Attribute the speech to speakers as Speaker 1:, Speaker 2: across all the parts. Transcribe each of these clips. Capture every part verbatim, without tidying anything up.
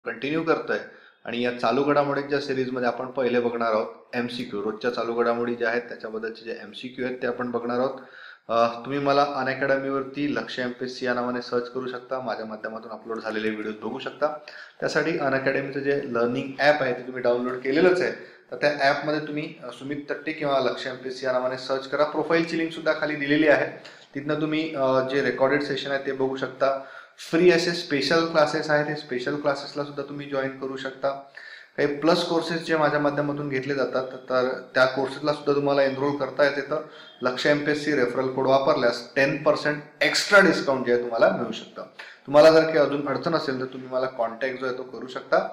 Speaker 1: Continue करतोय आणि या चालू घडामोडींच्या सिरीजमध्ये आपण पहिले बघणार आहोत एमसीक्यू. रोजच्या चालू घडामोडी ज्या आहेत त्याच्याबद्दलचे जे एमसीक्यू आहेत ते आपण बघणार आहोत. तुम्ही मला अनअकॅडमीवरती लक्ष एमपीएससी या नावाने सर्च करू शकता. माझ्या माध्यमातून अपलोड झालेले व्हिडिओ बघू शकता. त्यासाठी अनअकॅडमीचं जे लर्निंग ॲप आहे ते तुम्ही डाउनलोड केलेलंच आहे. तर त्या ॲपमध्ये तुम्ही सुमित तट्टे किंवा लक्ष एमपीएससी या नावाने सर्च करा. प्रोफाईलची लिंक सुद्धा खाली दिलेली आहे. तिथनं तुम्ही जे रेकॉर्डेड सेशन आहे ते बघू शकता. फ्री असे स्पेशल क्लासेस आहेत, हे स्पेशल क्लासेसला सुद्धा तुम्ही जॉईन करू शकता. काही प्लस कोर्सेस जे माझ्या माध्यमातून घेतले जातात तर त्या कोर्सेसला सुद्धा तुम्हाला एनरोल करता येते. तर लक्ष एमपीएससी रेफरल कोड वापरल्यास टेन पर्सेंट एक्स्ट्रा डिस्काउंट जे आहे तुम्हाला मिळू शकतं. तुम्हाला जर काही अजून अडचण असेल तर तुम्ही मला कॉन्टॅक्ट जो आहे तो करू शकता.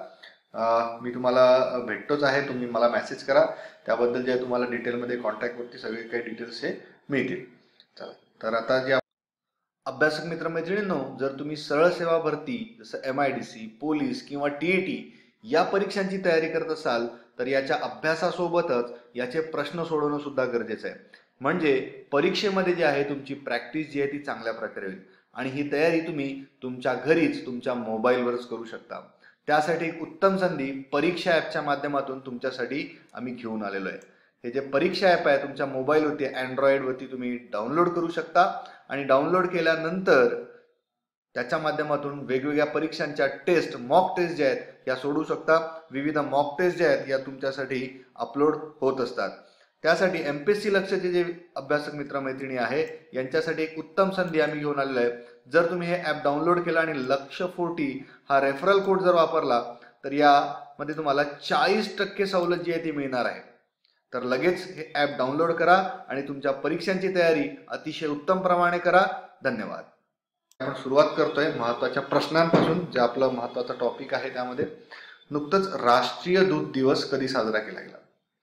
Speaker 1: मी तुम्हाला भेटतोच आहे, तुम्ही मला मेसेज करा. त्याबद्दल जे तुम्हाला डिटेलमध्ये कॉन्टॅक्टवरती सगळे काही डिटेल्स हे मिळतील. चला, तर आता जे अभ्यासक मित्रमैत्रिणींनो, जर तुम्ही सरळ सेवा भरती जसं M I D C, police किंवा टीईटी या परीक्षांची तयारी करत असाल तर याच्या अभ्यासासोबतच याचे प्रश्न सोडवणं सुद्धा गरजेचं आहे. म्हणजे परीक्षेमध्ये जे आहे तुमची प्रॅक्टिस जी आहे ती चांगल्या प्रकारे होईल आणि ही तयारी तुम्ही तुमच्या घरीच तुमच्या मोबाईलवरच करू शकता. त्यासाठी एक उत्तम संधी परीक्षा ॲपच्या माध्यमातून तुमच्यासाठी आम्ही घेऊन आलेलो आहे. हे जे परीक्षा ॲप आहे तुमच्या मोबाईलवरती अँड्रॉइडवरती तुम्ही डाउनलोड करू शकता आणि डाउनलोड केल्यानंतर त्याच्या माध्यमातून वेगवेगळ्या परीक्षांच्या टेस्ट, मॉक टेस्ट जे आहेत या सोडू शकता. विविध मॉक टेस्ट जे आहेत या तुमच्यासाठी अपलोड होत असतात. त्यासाठी एमपीएससी लक्षचे जे अभ्यासक मित्रमैत्रिणी आहे यांच्यासाठी एक उत्तम संधी आम्ही घेऊन आलेलो आहे. जर तुम्ही हे ॲप डाउनलोड केलं आणि लक्ष फोर्टी हा रेफरल कोड जर वापरला तर यामध्ये तुम्हाला चाळीस टक्के सवलत जी आहे ती मिळणार आहे. तर लगेच हे ॲप डाउनलोड करा आणि तुमच्या परीक्षांची तयारी अतिशय उत्तम प्रमाणे करा. धन्यवाद. आपण सुरुवात करतोय महत्वाच्या प्रश्नांपासून. जे आपलं महत्वाचा टॉपिक आहे त्यामध्ये नुकतंच राष्ट्रीय दूध दिवस कधी साजरा केला गेला?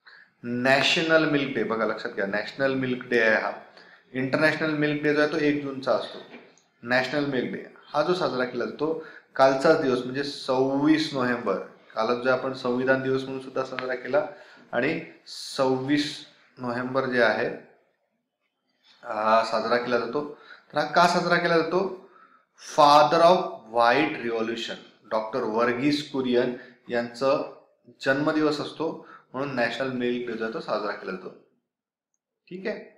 Speaker 1: National milk day. बघा, लक्षात घ्या, नॅशनल मिल्क डे आहे हा. इंटरनॅशनल मिल्क डे जो आहे तो एक जूनचा असतो. नॅशनल मिल्क डे हा जो साजरा केला जातो कालचाच दिवस म्हणजे सव्वीस नोव्हेंबर. कालच जो आपण संविधान दिवस म्हणून सुद्धा साजरा केला आणि सव्वीस नोव्हेंबर जे आहे हा साजरा केला जातो. तर हा का साजरा केला जातो? Father of white revolution doctor Verghese Kurien यांचं जन्मदिवस असतो म्हणून नॅशनल मिल्क डे जो साजरा केला जातो. ठीक आहे.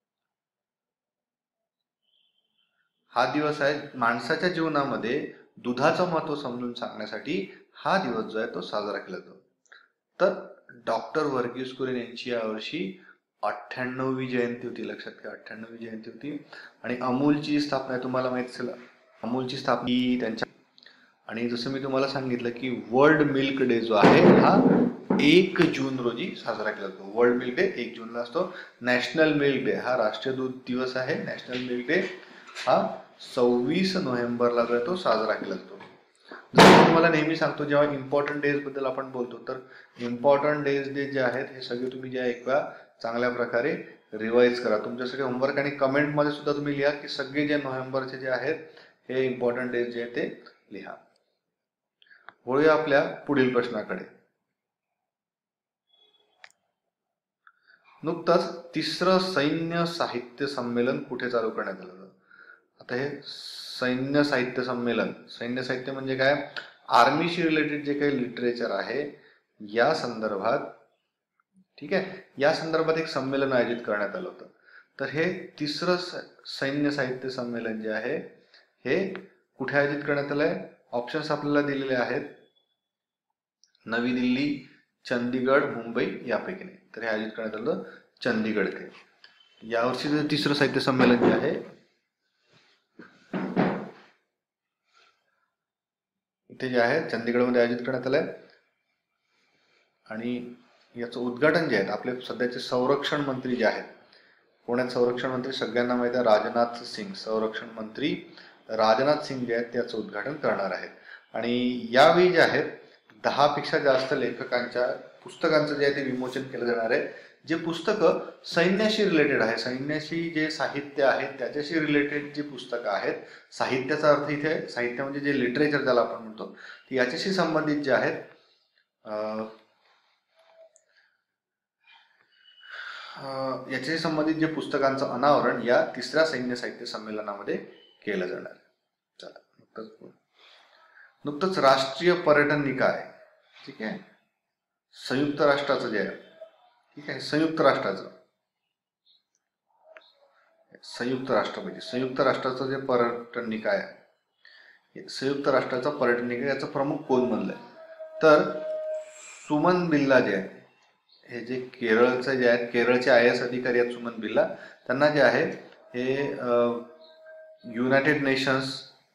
Speaker 1: हा दिवस आहे माणसाच्या जीवनामध्ये दुधाचं महत्व समजून सांगण्यासाठी हा दिवस जो आहे तो साजरा केला जातो. तर डॉक्टर वर्गीस कुरियन यांची यावर्षी अठ्ठ्याण्णववी जयंती होती. लक्षात घ्या, अठ्ठ्याण्णववी जयंती होती. आणि अमूलची स्थापना तुम्हाला माहित असेल, अमूलची स्थापना त्यांच्या. आणि जसं मी तुम्हाला सांगितलं की वर्ल्ड मिल्क डे जो आहे हा एक जून रोजी साजरा केला जातो. वर्ल्ड मिल्क डे एक जूनला असतो. नॅशनल मिल्क डे हा राष्ट्रीय दूध दिवस आहे. नॅशनल मिल्क डे हा सव्वीस नोव्हेंबरला जो आहे तो साजरा केला जातो. जसं तुम्हाला नेहमी सांगतो जेव्हा इम्पॉर्टंट डेज बद्दल आपण बोलतो तर इम्पॉर्टंट डेज डे जे आहेत हे सगळे तुम्ही जे एक वेळा चांगल्या प्रकारे रिवाइज करा. तुमच्यासाठी होमवर्क आणि कमेंटमध्ये सुद्धा तुम्ही लिहा की सगळे जे नोव्हेंबरचे जे आहेत हे इम्पॉर्टंट डेज जे आहेत ते लिहा. वळूया आपल्या पुढील प्रश्नाकडे. नुकतंच तिसरं सैन्य साहित्य संमेलन कुठे चालू करण्यात आलं? आता हे सैन्य साहित्य संमेलन, सैन्य साहित्य म्हणजे काय? आर्मीशी रिलेटेड जे काही लिटरेचर आहे या संदर्भात, ठीक आहे, या संदर्भात एक संमेलन आयोजित करण्यात आलं होतं. तर हे तिसरं सैन्य साहित्य संमेलन जे आहे हे कुठे आयोजित करण्यात आलंय? ऑप्शन्स आपल्याला दिलेले आहेत, नवी दिल्ली, चंदीगड, मुंबई यापैकी नाही. तर हे आयोजित करण्यात आलं चंदीगड ते. यावर्षी तिसरं साहित्य संमेलन जे आहे इथे जे आहे चंदीगडमध्ये आयोजित करण्यात आलंय. आणि याचं उद्घाटन जे आहे आपले सध्याचे संरक्षण मंत्री जे आहेत, पुण्यात संरक्षण मंत्री सगळ्यांना माहिती आहे राजनाथ सिंग, संरक्षण मंत्री राजनाथ सिंग जे आहेत त्याचं उद्घाटन करणार आहेत. आणि यावेळी जे आहेत दहा पेक्षा जास्त लेखकांच्या पुस्तकांचं जे आहे ते विमोचन केलं जाणार आहे. जे पुस्तकं सैन्याशी रिलेटेड आहे, सैन्याशी जे साहित्य आहे त्याच्याशी रिलेटेड जी पुस्तकं आहेत, साहित्याचा अर्थ इथे साहित्य म्हणजे जे लिटरेचर ज्याला आपण म्हणतो याच्याशी संबंधित जे आहेत याच्याशी संबंधित जे पुस्तकांचं अनावरण या तिसऱ्या सैन्य साहित्य संमेलनामध्ये केलं जाणार. चला, नुकतंच राष्ट्रीय पर्यटन निकाय, ठीक आहे, संयुक्त राष्ट्राचं जे आहे, ठीक आहे, संयुक्त राष्ट्राचं संयुक्त राष्ट्र म्हणजे संयुक्त राष्ट्राचं जे पर्यटन निकाय आहे, संयुक्त राष्ट्राचा पर्यटन निकाय याचा प्रमुख कोण बनलाय, तर सुमन बिर्ला जे आहे, हे जे केरळचे जे आहेत, केरळचे आय एस अधिकारी आहेत सुमन बिर्ला, त्यांना जे आहे हे युनायटेड नेशन्स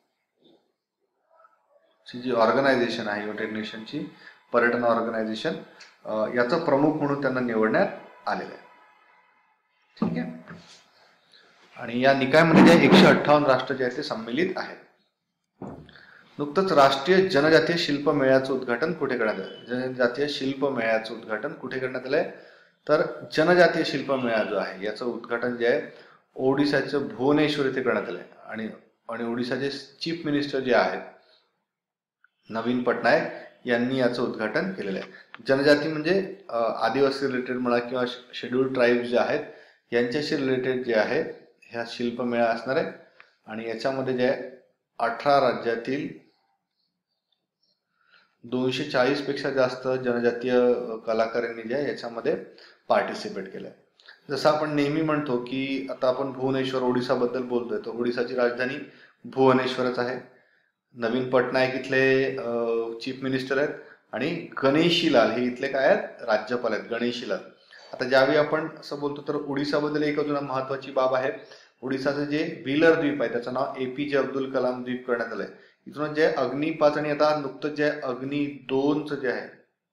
Speaker 1: ची जी ऑर्गनायझेशन आहे, युनायटेड नेशनची पर्यटन ऑर्गनायझेशन, याचा प्रमुख म्हणून त्यांना निवडण्यात आलेलं आहे, ठीक आहे. आणि या निकायमध्ये जे एकशे अठ्ठावन्न राष्ट्र जे आहेत ते सम्मिलित आहेत. नुकतंच राष्ट्रीय जनजातीय शिल्प मेळ्याचं उद्घाटन कुठे करण्यात आलं? जनजातीय शिल्प मेळ्याचं उद्घाटन कुठे करण्यात आलंय, तर जनजातीय शिल्प मेळा जो आहे याचं उद्घाटन जे आहे ओडिसाचं भुवनेश्वर इथे करण्यात आलंय. आणि आणि ओडिसाचे चीफ मिनिस्टर जे आहेत नवीन पटनायक यांनी याचं उद्घाटन केलेलं आहे. जनजाती म्हणजे आदिवासी रिलेटेड म्हणा किंवा शेड्यूल्ड ट्राईब्स जे आहेत यांच्याशी रिलेटेड जे आहे ह्या शिल्प मेळा असणार आहे. आणि याच्यामध्ये जे आहे अठरा राज्यातील दोनशे चाळीस पेक्षा जास्त जनजातीय कलाकारांनी जे आहे याच्यामध्ये पार्टिसिपेट केलंय. जसं आपण नेहमी म्हणतो की आता आपण भुवनेश्वर ओडिसा बद्दल बोलतोय, तर ओडिसाची राजधानी भुवनेश्वरच आहे. नवीन पटनायक इथले चीफ मिनिस्टर आहेत आणि गणेशीलाल हे इथले काय आहेत, राज्यपाल आहेत, गणेशीलाल. आता ज्यावेळी आपण असं बोलतो तर ओडिसाबद्दल एक अजून महत्वाची बाब आहे. ओडिसाचं जे व्हीलर द्वीप आहे त्याचं नाव एपीजे अब्दुल कलाम द्वीप करण्यात आलंय. इथून जे अग्नी पाच आणि आता नुकतंच जे अग्नी दोनच जे आहे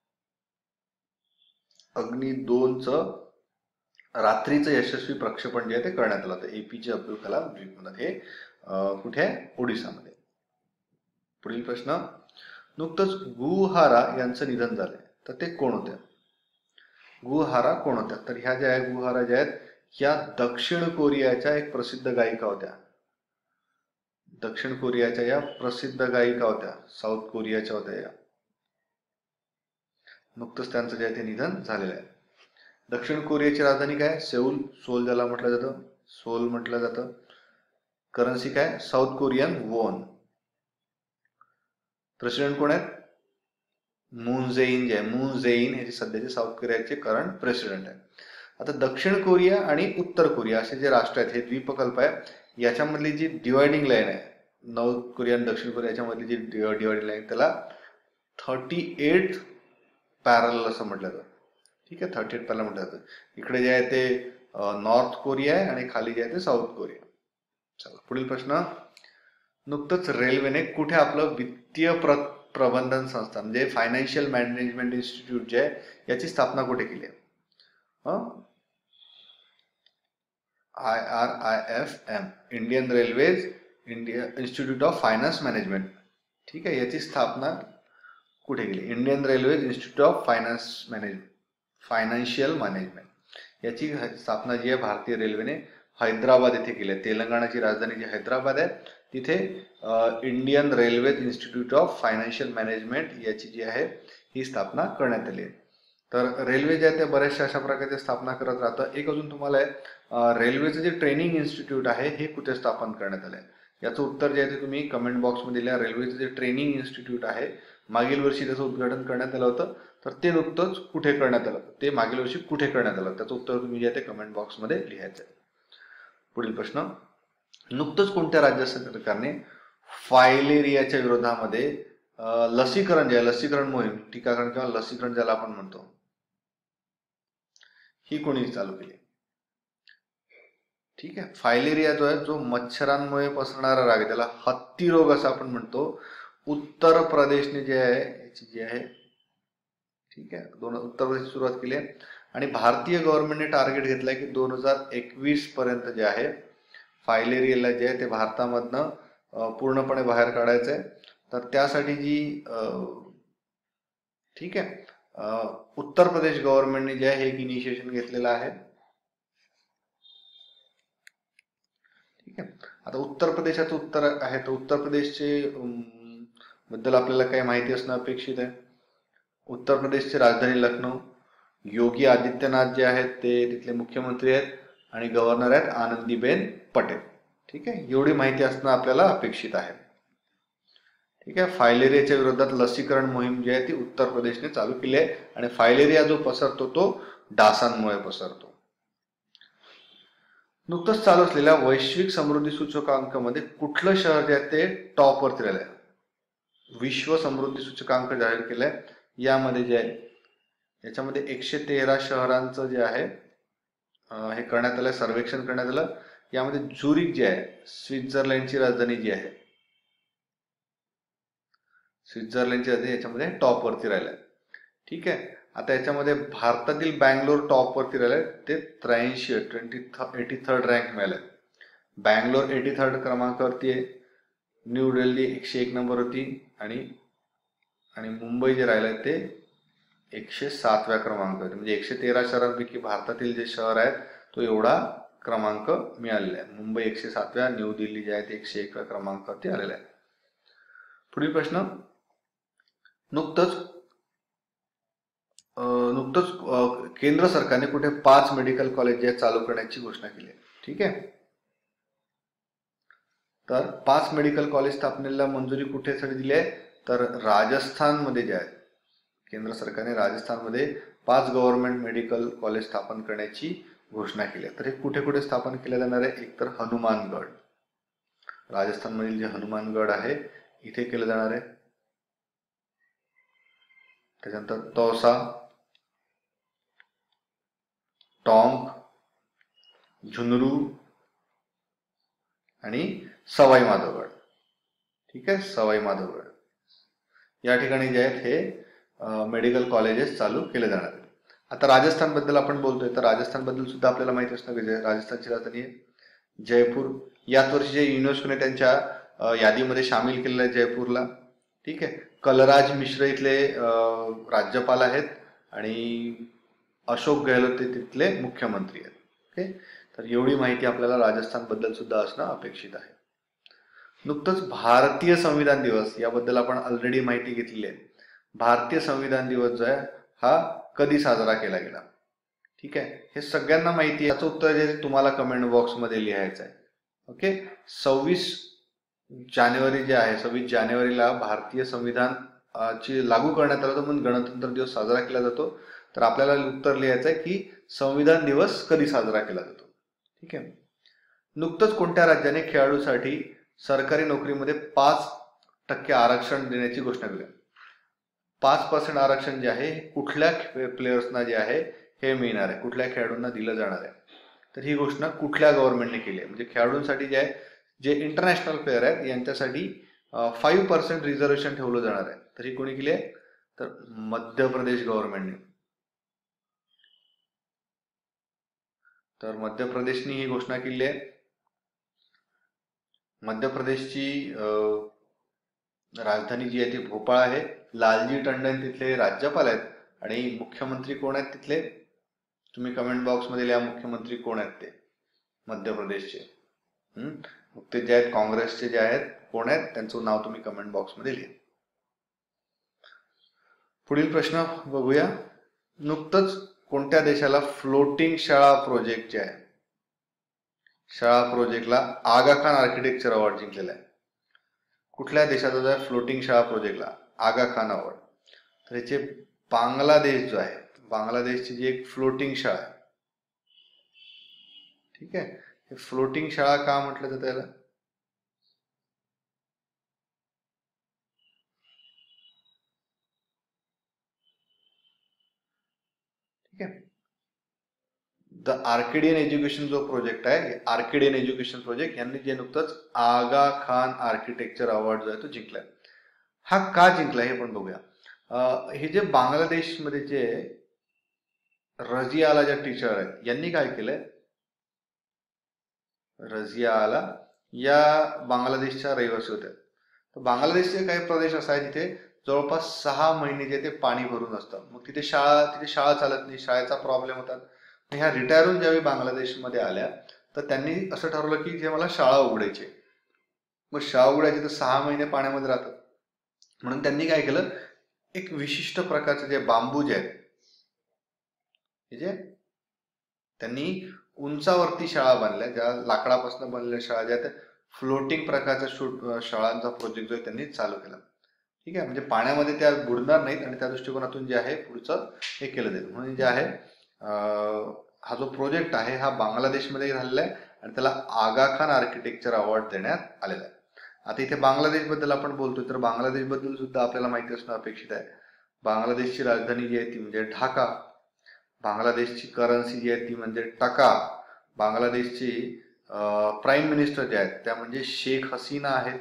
Speaker 1: अग्नी दोनच रात्रीचं यशस्वी प्रक्षेपण जे आहे ते करण्यात आलं होतं एपीजे अब्दुल कलाम द्वीपमध्ये. हे कुठे आहे, ओडिसामध्ये. पुढील प्रश्न, नुकतंच गुहारा यांचं निधन झालंय, तर ते कोण होत्या? गुहारा कोण होत्या? तर ह्या ज्या आहेत गुहारा ज्या आहेत या दक्षिण कोरियाच्या एक प्रसिद्ध गायिका होत्या. दक्षिण कोरियाच्या या प्रसिद्ध गायिका होत्या, साऊथ कोरियाच्या होत्या या. नुकतंच त्यांचं जे आहे ते निधन झालेलं आहे. दक्षिण कोरियाची राजधानी काय, सेऊल. सोल ज्याला म्हटलं जातं, सोल म्हटलं जातं. करन्सी काय, साऊथ कोरियन वॉन. प्रेसिडेंट कोण आहेत, मून जे-इन जे आहे, मून जे-इन हे सध्याचे साऊथ कोरियाचे करंट प्रेसिडेंट आहे. आता दक्षिण कोरिया आणि उत्तर कोरिया असे जे राष्ट्र आहेत हे द्वीपकल्प आहे. याच्यामधली जी डिवायडिंग लाईन आहे नॉर्थ कोरिया आणि दक्षिण कोरिया याच्यामधली जी डिवायडिंग लाईन त्याला थर्टी एट पॅरल असं म्हटलं जातं, ठीक आहे. थर्टी एट पॅरल म्हटलं जातं. इकडे जे आहे ते नॉर्थ कोरिया आहे आणि खाली जे आहे ते साऊथ कोरिया. चला पुढील प्रश्न, नुकतंच रेल्वेने कुठे आपलं वित्तीय प्र प्रबंधन संस्था म्हणजे फायनान्शियल मॅनेजमेंट इन्स्टिट्यूट जे आहे याची स्थापना कुठे केली आहे? I R I F M, Indian railways India institute of finance management, ठीक आहे. याची स्थापना कुठे केली? Indian railways institute of finance manage financial management याची स्थापना जी आहे भारतीय रेल्वेने हैदराबाद येथे केली आहे. तेलंगणाची राजधानी जी हैदराबाद आहे तिथे Indian railways institute of financial management याची जी आहे ही स्थापना करण्यात आली आहे. तर रेल्वे जे आहे ते बऱ्याचशा अशा प्रकारच्या स्थापना करत राहतं. एक अजून तुम्हाला आहे, रेल्वेचं जे ट्रेनिंग इन्स्टिट्यूट आहे हे कुठे स्थापन करण्यात आलं आहे? याचं उत्तर जे आहे ते तुम्ही कमेंट बॉक्समध्ये दिल्या. रेल्वेचं जे ट्रेनिंग इन्स्टिट्यूट आहे मागील वर्षी त्याचं उद्घाटन करण्यात आलं होतं, तर ते नुकतंच कुठे करण्यात आलं, ते मागील वर्षी कुठे करण्यात आलं, त्याचं उत्तर तुम्ही जे आहे ते कमेंट बॉक्समध्ये लिहायचं आहे. पुढील प्रश्न, नुकतंच कोणत्या राज्य सरकारने फायलेरियाच्या विरोधामध्ये लसीकरण जे आहे लसीकरण मोहीम, टीकाकरण किंवा लसीकरण ज्याला आपण म्हणतो, ही कोणी चालू केली? ठीक आहे. फायलेरिया जो आहे जो मच्छरांमुळे पसरणारा राग, त्याला हत्ती रोग असं आपण म्हणतो, उत्तर प्रदेशने जे आहे याची जी आहे, ठीक आहे, दोन उत्तर प्रदेश सुरुवात केली आहे. आणि भारतीय गव्हर्नमेंटने टार्गेट घेतलाय की दोन हजार एकवीस पर्यंत जे आहे फायलेरियाला जे आहे ते भारतामधनं पूर्णपणे बाहेर काढायचं आहे. तर त्यासाठी जी ठीक आहे उत्तर प्रदेश गव्हर्नमेंटने जे आहे हे इनिशिएशन घेतलेलं आहे. ठीक आहे. आता उत्तर प्रदेशाचं उत्तर आहे, तर उत्तर प्रदेशचे बद्दल आपल्याला काही माहिती असणं अपेक्षित आहे. उत्तर प्रदेशची राजधानी लखनौ, योगी आदित्यनाथ जे आहेत ते तिथले मुख्यमंत्री आहेत आणि गव्हर्नर आहेत आनंदीबेन पटेल. ठीक आहे, एवढी माहिती असणं आपल्याला अपेक्षित आहे. ठीक आहे. फायलेरियाच्या विरोधात लसीकरण मोहीम जी आहे ती उत्तर प्रदेशने चालू केली आहे आणि फायलेरिया जो पसरतो तो डासांमुळे पसरतो. नुकतंच चालू असलेल्या वैश्विक समृद्धी सूचकांकामध्ये कुठलं शहर जे आहे ते टॉप वरती राहिलंय? विश्व समृद्धी सूचकांक जाहीर केलाय, यामध्ये जे आहे याच्यामध्ये एकशे तेरा शहरांचं जे आहे हे करण्यात आलं, सर्वेक्षण करण्यात आलं. यामध्ये झुरिक जे आहे स्वित्झर्लंडची राजधानी जी आहे स्वित्झर्लंडची राजधानी याच्यामध्ये टॉप वरती राहिलाय. ठीक आहे. आता याच्यामध्ये भारतातील बँगलोर टॉप वरती राहिलाय, ते त्र्याऐंशी ट्वेंटी एटी थर्ड रँक मिळालाय. बँगलोर एटी थर्ड क्रमांकावरती आहे, न्यू दिल्ली एकशे एक नंबरवरती आणि आणि मुंबई जे राहिलंय ते एकशे सातव्या क्रमांकावरती. म्हणजे एकशे तेरा शहरांपैकी भारतातील जे शहर आहेत तो एवढा क्रमांक मिळालेला आहे. मुंबई एकशे सातव्या, न्यू दिल्ली जे आहे ते एकशे एकव्या क्रमांकावरती आलेला आहे. पुढील प्रश्न, नुकतंच नुकतंच केंद्र सरकारने कुठे पाच मेडिकल कॉलेज जे चालू करण्याची घोषणा केली आहे. ठीक आहे. तर पाच मेडिकल कॉलेज स्थापनेला मंजुरी कुठेसाठी दिली आहे? तर राजस्थानमध्ये जे आहे केंद्र सरकारने राजस्थानमध्ये पाच गव्हर्नमेंट मेडिकल कॉलेज स्थापन करण्याची घोषणा केली आहे. तर हे कुठे कुठे स्थापन केले जाणार आहे? एक तर हनुमानगड, राजस्थानमधील जे हनुमानगड आहे इथे केलं जाणार आहे. त्याच्यानंतर तौसा, टोंक, झुंझुनू आणि सवाई माधवगड. ठीक आहे, सवाई माधवगड या ठिकाणी जे आहेत हे मेडिकल कॉलेजेस चालू केले जाणार आहेत. आता राजस्थान बद्दल आपण बोलतोय तर राजस्थान बद्दल सुद्धा आपल्याला माहिती असणं गरजेचं आहे. राजस्थानची राजधानी आहे जयपूर. याच वर्षी जे युनेस्कोने त्यांच्या यादीमध्ये सामील केलेलं आहे जयपूरला. ठीक आहे. कलराज मिश्र इथले राज्यपाल आहेत आणि अशोक गहलोत ते तिथले मुख्यमंत्री आहेत. ओके, तर एवढी माहिती आपल्याला राजस्थान बद्दल सुद्धा असणं अपेक्षित आहे. नुकतंच भारतीय संविधान दिवस याबद्दल आपण ऑलरेडी माहिती घेतली आहे. भारतीय संविधान दिवस जो आहे हा कधी साजरा केला गेला? ठीक आहे, हे सगळ्यांना माहिती आहे. याचं उत्तर जे तुम्हाला कमेंट बॉक्समध्ये लिहायचं आहे. ओके, सव्वीस जानेवारी जे आहे सव्वीस जानेवारीला भारतीय संविधान ची लागू करण्यात आलं होतं म्हणून गणतंत्र दिवस साजरा केला जातो. तर आपल्याला उत्तर लिहायचं आहे की संविधान दिवस कधी साजरा केला जातो. ठीक आहे. नुकतंच कोणत्या राज्याने खेळाडूसाठी सरकारी नोकरीमध्ये पाच टक्के आरक्षण देण्याची घोषणा केली? पाच पर्सेंट आरक्षण जे आहे कुठल्या प्लेयर्सना जे आहे हे मिळणार आहे, कुठल्या खेळाडूंना दिलं जाणार आहे? तर ही घोषणा कुठल्या गव्हर्नमेंटने केली आहे? म्हणजे खेळाडूंसाठी जे आहे जे इंटरनॅशनल प्लेयर आहेत यांच्यासाठी फाईव्ह पर्सेंट रिझर्वेशन ठेवलं जाणार आहे. तर ही कोणी केली आहे? तर मध्य प्रदेश गव्हर्नमेंटने. तर मध्य प्रदेशने ही घोषणा केली आहे. मध्य प्रदेशची राजधानी जी आहे ती भोपाळ आहे. लालजी टंडन तिथले राज्यपाल आहेत आणि मुख्यमंत्री कोण आहेत तिथले? तुम्ही कमेंट बॉक्समध्ये लिहा मुख्यमंत्री कोण आहेत ते मध्य प्रदेशचे. हम्म ते जे आहेत काँग्रेसचे जे आहेत कोण आहेत त्यांचं नाव तुम्ही कमेंट बॉक्समध्ये लिहा. पुढील प्रश्न बघूया. नुकतंच कोणत्या देशाला फ्लोटिंग शाळा प्रोजेक्ट जे आहे शाळा प्रोजेक्टला आगा खान आर्किटेक्चर अवॉर्ड जिंकलेला आहे? कुठल्या देशाचा जो आहे फ्लोटिंग शाळा प्रोजेक्टला आगा खान अवॉर्ड? तर याचे बांगलादेश जो आहे बांगलादेशची जी एक फ्लोटिंग शाळा आहे. ठीक आहे, हे फ्लोटिंग शाळा का म्हटलं जातं याला? ठीक आहे, द आर्किडियन एज्युकेशन जो प्रोजेक्ट आहे आर्किडियन एज्युकेशन प्रोजेक्ट यांनी जे नुकतंच आगा खान आर्किटेक्चर अवॉर्ड जो आहे तो जिंकलाय. हा का जिंकला हे पण बघूया. हे जे बांगलादेशमध्ये जे रझिया आला ज्या टीचर आहेत यांनी काय केलंय? रझिया आला या बांगलादेशच्या रहिवासी होत्या. तर बांगलादेशचे काही प्रदेश असा आहे जिथे जवळपास सहा महिने जे ते पाणी भरून असतं. मग तिथे शाळा तिथे शाळा चालत नाही, शाळेचा प्रॉब्लेम होतात. ह्या रिटायर होऊन ज्यावेळी बांगलादेशमध्ये आल्या तर त्यांनी असं ठरवलं की जे मला शाळा उघडायची. मग शाळा उघडायची तर सहा महिने पाण्यामध्ये राहतात म्हणून त्यांनी काय केलं, एक विशिष्ट प्रकारचे जे बांबू जे आहेत हे जे त्यांनी उंचावरती शाळा बांधल्या, ज्या लाकडापासून बनलेल्या शाळा ज्या फ्लोटिंग प्रकारच्या शाळांचा प्रोजेक्ट जो त्यांनी चालू केला. ठीक आहे, म्हणजे पाण्यामध्ये त्या बुडणार नाहीत आणि त्या दृष्टिकोनातून जे आहे पुढचं हे केलं जाईल. म्हणून जे आहे हा जो प्रोजेक्ट आहे हा बांगलादेशमध्ये झालेला आहे आणि त्याला आगा खान आर्किटेक्चर अवॉर्ड देण्यात आलेला आहे. आता इथे बांगलादेश बद्दल आपण बोलतोय तर बांगलादेश बद्दल सुद्धा आपल्याला माहिती असणं अपेक्षित आहे. बांगलादेशची राजधानी जी आहे ती म्हणजे ढाका, बांगलादेशची करन्सी जी आहे ती म्हणजे टका, बांगलादेशची प्राईम मिनिस्टर जे आहेत त्या म्हणजे शेख हसीना आहेत,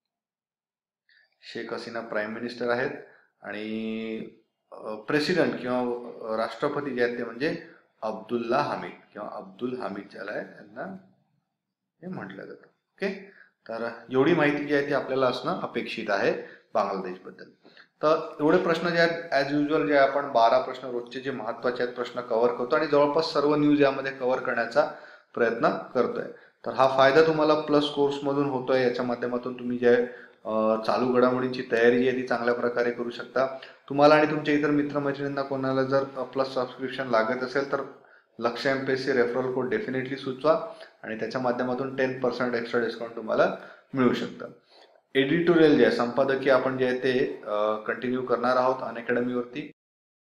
Speaker 1: शेख हसीना प्राईम मिनिस्टर आहेत आणि प्रेसिडेंट किंवा राष्ट्रपती जे आहेत ते म्हणजे अब्दुल्ला हमीद किंवा अब्दुल हमीद ज्याला आहे त्यांना हे म्हटलं जातं. ओके, तर एवढी माहिती जी आहे ती आपल्याला असणं अपेक्षित आहे बांगलादेश बद्दल. तर एवढे प्रश्न जे आहेत ॲज युजल जे आपण बारा प्रश्न रोजचे जे महत्वाचे आहेत प्रश्न कव्हर करतो आणि जवळपास सर्व न्यूज यामध्ये कव्हर करण्याचा प्रयत्न करतोय. तर हा फायदा तुम्हाला प्लस कोर्समधून होतोय. याच्या माध्यमातून तुम्ही जे चालू घडामोडींची तयारी जी आहे ती चांगल्या प्रकारे करू शकता. तुम्हाला आणि तुमच्या इतर मित्रमैत्रिणींना कोणाला जर प्लस सबस्क्रिप्शन लागत असेल तर लक्ष्य एमपीएससी रेफरल कोड डेफिनेटली सुचवा आणि त्याच्या माध्यमातून टेन पर्सेंट एक्स्ट्रा डिस्काउंट तुम्हाला मिळू शकतं. एडिटोरियल जे आहे संपादकीय आपण जे आहे ते कंटिन्यू करणार आहोत अनअकॅडमीवरती.